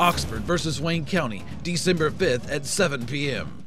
Oxford versus Wayne County, December 5th at 7 p.m.